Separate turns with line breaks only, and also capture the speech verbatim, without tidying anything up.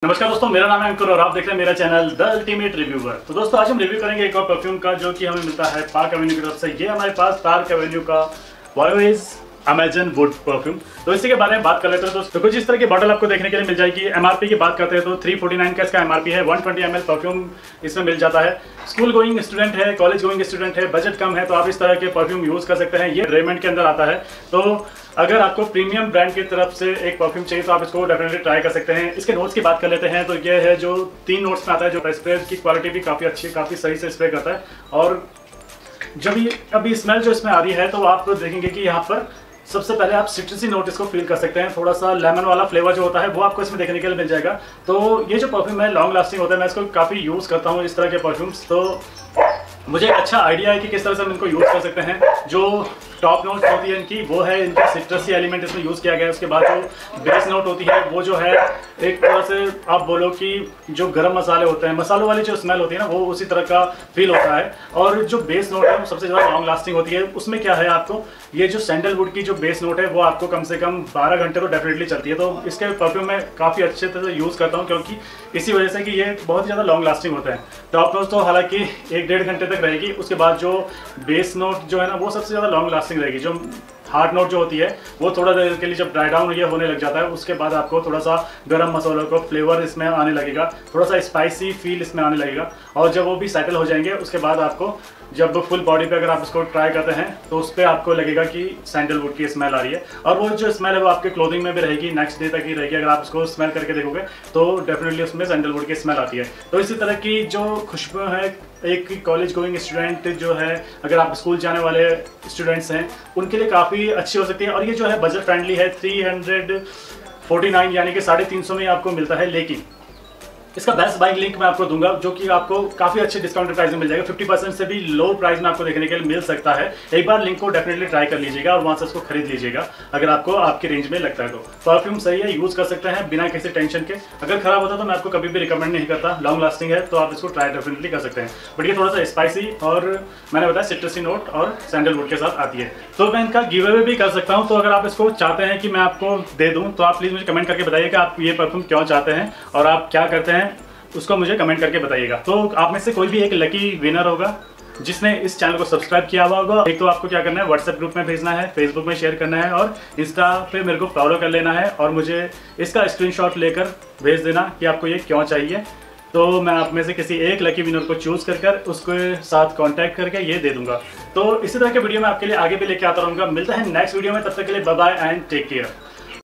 नमस्कार दोस्तों, मेरा नाम है अंकुर और आप देख रहे हैं मेरा चैनल द अल्टीमेट रिव्यूअर। तो दोस्तों आज हम रिव्यू करेंगे एक और परफ्यूम का जो कि हमें मिलता है पार्क एवेन्यू की तरफ से। ये हमारे पास पार्क एवेन्यू का वॉयस अमेजन वुड परफ्यूम। तो इसी के बारे में बात कर लेते हैं दोस्तों। तो कुछ इस तरह की बॉटल आपको देखने के लिए मिल जाएगी। एमआरपी की बात करते हैं तो थ्री फोर्टी नाइन का इसका एमआरपी है। One twenty M L perfume इसमें मिल जाता है। स्कूल गोइंग स्टूडेंट है, कॉलेज गोइंग स्टूडेंट है, बजट कम है तो आप इस तरह के परफ्यूम यूज़ कर सकते हैं। ये रेमंड के अंदर आता है। तो अगर आपको प्रीमियम ब्रांड की तरफ से एक परफ्यूम चाहिए तो आप इसको डेफिनेटली ट्राई कर सकते हैं। इसके नोट्स की बात कर लेते हैं तो ये है जो तीन नोट्स में आता है। जो स्प्रे की क्वालिटी भी काफ़ी अच्छी है, काफ़ी सही से स्प्रे करता है। और जब ये अभी स्मेल जो इसमें आ रही है तो आप देखेंगे कि यहाँ पर सबसे पहले आप सिट्रसी नोट इसको फील कर सकते हैं। थोड़ा सा लेमन वाला फ्लेवर जो होता है वो आपको इसमें देखने के लिए मिल जाएगा। तो ये जो परफ्यूम है लॉन्ग लास्टिंग होता है। मैं इसको काफ़ी यूज़ करता हूँ इस तरह के परफ्यूम्स। तो मुझे एक अच्छा आइडिया है कि किस तरह से हम इनको यूज़ कर सकते हैं। जो टॉप नोट होती है इनकी वो है इनका सिट्रसी एलिमेंट इसमें यूज़ किया गया है। उसके बाद जो बेस नोट होती है वो जो है एक तरह से आप बोलो कि जो गरम मसाले होते हैं, मसालों वाली जो स्मेल होती है ना, वो उसी तरह का फील होता है। और जो बेस नोट है वो सबसे ज़्यादा लॉन्ग लास्टिंग होती है। उसमें क्या है, आपको ये जो सैंडलवुड की जो बेस नोट है वो आपको कम से कम बारह घंटे तो डेफिनेटली चलती है। तो इसके परफ्यूम में काफ़ी अच्छे तरह से यूज़ करता हूँ क्योंकि इसी वजह से कि ये बहुत ही ज़्यादा लॉन्ग लास्टिंग होता है। टॉप नोट तो हालांकि एक डेढ़ घंटे तक रहेगी। उसके बाद जो बेस नोट जो है ना वो सबसे ज़्यादा लॉन्ग लास्टिंग रहेगी। जो हार्ड नोट जो होती है वो थोड़ा देर के लिए जब ड्राई डाउन ये होने लग जाता है उसके बाद आपको थोड़ा सा गरम मसालों का फ्लेवर इसमें आने लगेगा, थोड़ा सा स्पाइसी फील इसमें आने लगेगा। और जब वो भी सेटल हो जाएंगे उसके बाद आपको जब फुल बॉडी पे अगर आप इसको ट्राई करते हैं तो उस पर आपको लगेगा कि सैंडलवुड की स्मेल आ रही है। और वो जो स्मेल है वो आपके क्लोथिंग में भी रहेगी, नेक्स्ट डे तक ही रहेगी। अगर आप इसको स्मेल करके देखोगे तो डेफिनेटली उसमें सैंडलवुड की स्मेल आती है। तो इसी तरह की जो खुशबू है एक कॉलेज गोइंग स्टूडेंट जो है, अगर आप स्कूल जाने वाले स्टूडेंट्स हैं उनके लिए काफ़ी अच्छी हो सकती है। और ये जो है बजट फ्रेंडली है। थ्री हंड्रेड फोर्टी नाइन यानी कि साढ़े तीन सौ में आपको मिलता है। लेकिन इसका बेस्ट बाइंग लिंक मैं आपको दूंगा जो कि आपको काफ़ी अच्छे डिस्काउंट प्राइस में मिल जाएगा। फिफ्टी परसेंट से भी लो प्राइस में आपको देखने के लिए मिल सकता है। एक बार लिंक को डेफिनेटली ट्राई कर लीजिएगा और वहाँ से उसको खरीद लीजिएगा अगर आपको आपके रेंज में लगता है तो। परफ्यूम सही है, यूज़ कर सकते हैं बिना किसी टेंशन के। अगर खराब होता तो मैं आपको कभी भी रिकमेंड नहीं करता। लॉन्ग लास्टिंग है तो आप इसको ट्राई डेफिनेटली कर सकते हैं। बट ये थोड़ा सा स्पाइसी और मैंने बताया सिट्रसी नोट और सैंडलवुड के साथ आती है। तो मैं इनका गिव अवे भी कर सकता हूँ। तो अगर आप इसको चाहते हैं कि मैं आपको दे दूँ तो आप प्लीज़ मुझे कमेंट करके बताइए कि आप ये परफ्यूम क्यों चाहते हैं और आप क्या करते हैं उसको मुझे कमेंट करके बताइएगा। तो आप में से कोई भी एक लकी विनर होगा जिसने इस चैनल को सब्सक्राइब किया हुआ होगा। एक तो आपको क्या करना है, व्हाट्सएप ग्रुप में भेजना है, फेसबुक में शेयर करना है और इंस्टा पे मेरे को फॉलो कर लेना है और मुझे इसका स्क्रीनशॉट लेकर भेज देना कि आपको ये क्यों चाहिए। तो मैं आप में से किसी एक लकी विनर को चूज कर कर उसके साथ कांटेक्ट करके ये दे दूंगा। तो इसी तरह के वीडियो मैं आपके लिए आगे भी लेके आता रहूँगा। मिलता है नेक्स्ट वीडियो में, तब तक के लिए bye bye and take care.